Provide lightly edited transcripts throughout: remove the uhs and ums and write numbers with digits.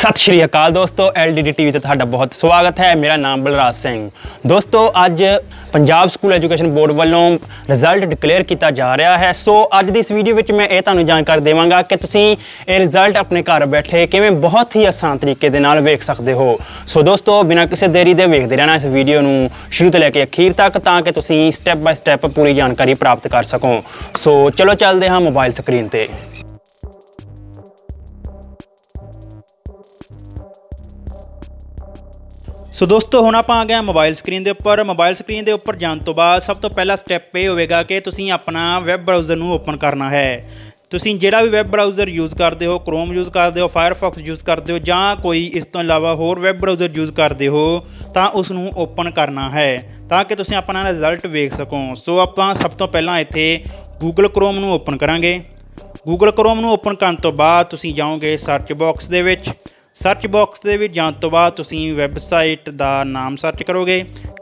सत श्री अकाल दोस्तों, LDD TV ਤੇ ਤੁਹਾਡਾ ਬਹੁਤ ਸਵਾਗਤ ਹੈ। ਮੇਰਾ ਨਾਮ ਬਲਰਾਜ ਸਿੰਘ। ਦੋਸਤੋ ਅੱਜ ਪੰਜਾਬ ਸਕੂਲ ਐਜੂਕੇਸ਼ਨ ਬੋਰਡ ਵੱਲੋਂ ਰਿਜ਼ਲਟ ਡਿਕਲੇਅਰ ਕੀਤਾ ਜਾ ਰਿਹਾ ਹੈ। ਸੋ ਅੱਜ ਦੀ ਇਸ ਵੀਡੀਓ ਵਿੱਚ ਮੈਂ ਇਹ ਤੁਹਾਨੂੰ ਜਾਣਕਾਰੀ ਦੇਵਾਂਗਾ ਕਿ ਤੁਸੀਂ ਇਹ ਰਿਜ਼ਲਟ ਆਪਣੇ ਘਰ ਬੈਠੇ ਕਿਵੇਂ ਬਹੁਤ ਹੀ ਆਸਾਨ ਤਰੀਕੇ ਦੇ ਨਾਲ ਵੇਖ ਸਕਦੇ ਹੋ। ਸੋ ਦੋਸਤੋ ਬਿਨਾਂ ਕਿਸੇ ਦੇਰੀ ਦੇ ਵੇਖਦੇ ਰਹਿਣਾ ਇਸ ਵੀਡੀਓ ਨੂੰ ਸ਼ੁਰੂ ਤੋਂ ਲੈ ਕੇ ਅਖੀਰ ਤੱਕ ਤਾਂ ਕਿ ਤੁਸੀਂ ਸਟੈਪ ਬਾय ਸਟੈਪ ਪੂਰੀ ਜਾਣਕਾਰੀ ਪ੍ਰਾਪਤ ਕਰ ਸਕੋ। ਸੋ ਚਲੋ ਚੱਲਦੇ ਹਾਂ ਮੋਬਾਈਲ ਸਕਰੀਨ ਤੇ। सो दोस्तों हुण आपां आ गए मोबाइल स्क्रीन के उपर। मोबाइल स्क्रीन के उपर जाने तो बाद सब तो पहला स्टैप ये होगा कि तुसीं अपना वैब ब्राउज़र नूं ओपन करना है। तुसीं जिहड़ा भी वैब ब्राउज़र यूज़ करते हो, क्रोम यूज़ करते हो, फायरफॉक्स यूज़ करते हो जां कोई इस तो इलावा होर वैब ब्राउज़र यूज़ करते हो तो उसनूं ओपन करना है ताकि तुसीं अपना रिजल्ट वेख सको। सो आपां सब तो पहलां इत्थे गूगल क्रोम नूं ओपन करांगे। गूगल क्रोम नूं ओपन करन तो बाद तुसीं जाओगे सर्च बॉक्स दे विच। सर्च बॉक्स के जाने तो बाद तुसीं वैबसाइट का नाम सर्च करोगे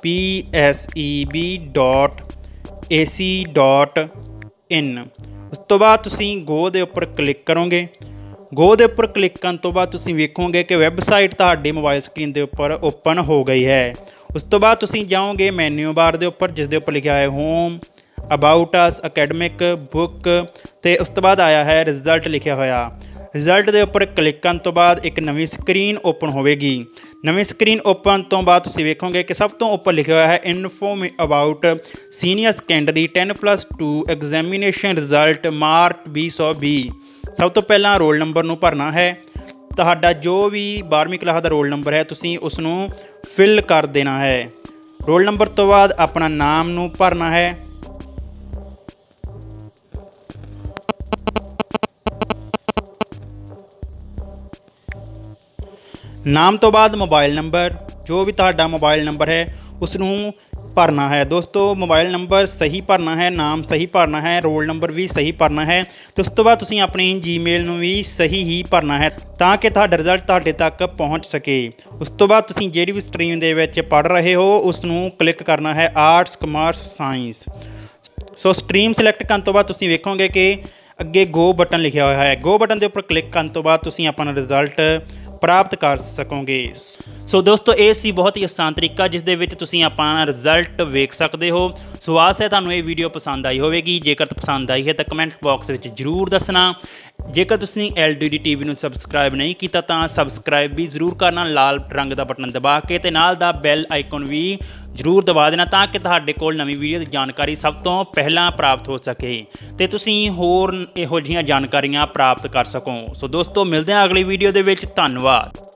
PSEB.AC.in। उस तो बाद तुसीं गो दे उपर क्लिक करोगे। गो दे उपर क्लिक करने तो बाद तुसीं वेखोगे कि वैबसाइट तुहाडी मोबाइल स्क्रीन के उपर ओपन हो गई है। उस तो बाद तुसीं जाओगे मैन्यू बार के उपर जिस दे उपर लिखा है home, about us, academic, book ते उस तो बाद आया है रिजल्ट लिखा होया। रिजल्ट के उपर क्लिक करने तो बाद एक नवी स्क्रीन ओपन होगी। नवी स्क्रीन ओपन तो बाद तुसीं वेखोगे कि सब तो उपर लिखा हुआ है info about senior secondary 10+2 examination result March 2020। सब तो पहला रोल नंबर नूं भरना है। तुहाडा जो भी 12वीं क्लास का रोल नंबर है तुसीं उसनूं फिल कर देना है। रोल नंबर तो बाद अपना नाम नूं भरना है। नाम तो बाद मोबाइल नंबर, जो भी तुहाडा मोबाइल नंबर है उसनूं भरना है। दोस्तों मोबाइल नंबर सही भरना है, नाम सही भरना है, रोल नंबर भी सही भरना है। तो उस तो बाद तुसीं अपनी जीमेल नूं भी सही ही भरना है ताकि तुहाडा रिजल्ट तुहाडे तक पहुँच सके। उस तो बाद तुसीं जिहड़ी भी स्ट्रीम दे विच पढ़ रहे हो उसनूं क्लिक करना है arts, commerce, science. So stream select करने तो बाद तुसीं वेखोगे कि अगे गो बटन लिखा हुआ है। गो बटन के उपर क्लिक करने तो बाद तुसीं अपना रिजल्ट प्राप्त कर सकोगे। सो दोस्तों ये सी बहुत ही आसान तरीका जिस दे विच तुसीं अपना रिजल्ट वेख सकते हो। सो आस है तुहानूं ये वीडियो पसंद आई होगी। जेकर पसंद आई है तो कमेंट बॉक्स में जरूर दसना। जेकर तुसीं LDD TV नूं सबसक्राइब नहीं किया तो सबसक्राइब भी जरूर करना, लाल रंग का बटन दबा के ते नाल दा बैल आइकन भी जरूर दबा देना ताकि तुहाडे कोल नवीं वीडियो की जानकारी सब तो पहला प्राप्त हो सके ते तुसीं होर इहो जिहियां जानकारियां प्राप्त कर सको। सो दोस्तों मिलते हैं अगली वीडियो दे विच। धन्नवाद।